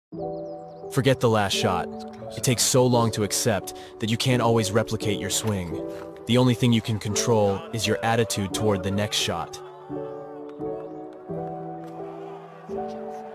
Forget the last shot. It takes so long to accept that you can't always replicate your swing. The only thing you can control is your attitude toward the next shot.